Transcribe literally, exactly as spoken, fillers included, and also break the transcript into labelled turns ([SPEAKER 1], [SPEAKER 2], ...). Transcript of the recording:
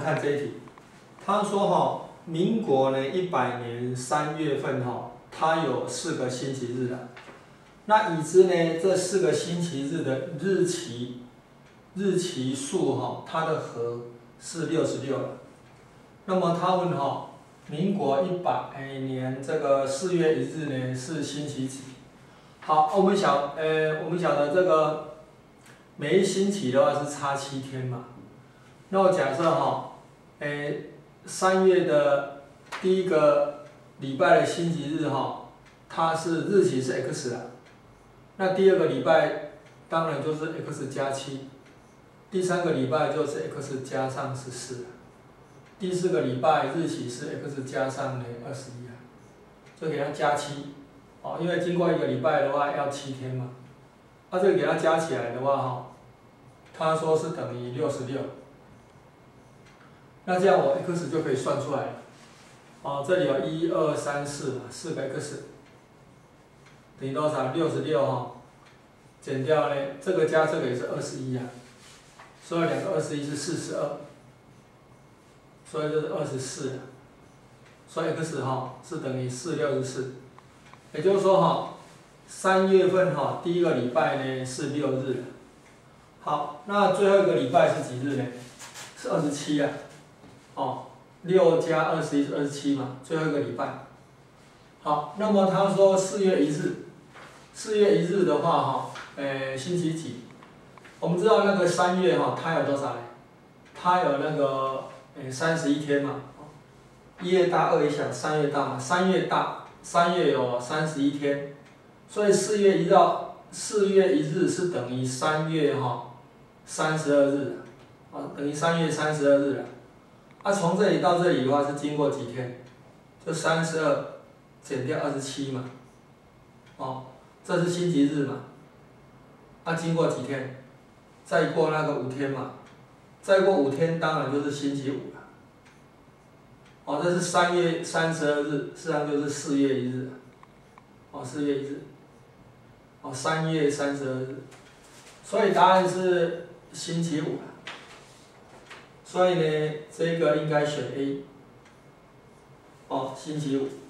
[SPEAKER 1] 看这一题，他说哈，民国呢一百年三月份哈，它有四个星期日啊。那已知呢这四个星期日的日期日期数哈，它的和是六十六了。那么他问哈，民国一百年这个四月一日呢是星期几？好，我们晓呃我们晓得这个每一星期的话是差七天嘛。那我假设哈，诶三月的第一个礼拜的星期日哈，它是日期是 x 啊。那第二个礼拜当然就是 x 加七，第三个礼拜就是 x 加上十四，第四个礼拜日期是 x 加上呢二十一啊，就给它加七，哦，因为经过一个礼拜的话要七天嘛，那、啊、这个给它加起来的话哈，他说是等于六十六，那这样我 x 就可以算出来了，哦，这里有一二三四嘛，四个 x。等于多少？六十六哈，减掉呢，这个加这个也是二十一啊，所以两个二十一是四十二，所以就是二十四，所以 x 哈是等于四六十四，也就是说哈，三月份哈第一个礼拜呢是六日，好，那最后一个礼拜是几日呢？是二十七啊，哦，六加二十一是二十七嘛，最后一个礼拜。好，那么他说四月一日。四月一日的话，哈，呃，星期几？我们知道那个三月哈，它有多少呢？它有那个呃三十一天嘛，一月大二月小，三月大嘛，三月大，三月有三十一天，所以四月一到四月一日是等于三月哈三十二日，啊，等于三月三十二日了。啊，从这里到这里的话是经过几天？就三十二减掉二十七嘛，哦。这是星期日嘛，那、啊、经过几天？再过那个五天嘛，再过五天当然就是星期五了。哦，这是三月三十二日，实际上就是四月一日。哦，四月一日。哦，三月三十二日，所以答案是星期五了。所以呢，这个应该选 A。哦，星期五。